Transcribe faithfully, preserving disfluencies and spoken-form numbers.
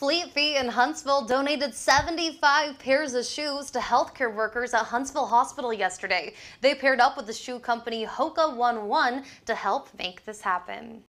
Fleet Feet in Huntsville donated seventy-five pairs of shoes to healthcare workers at Huntsville Hospital yesterday. They paired up with the shoe company Hoke One One to help make this happen.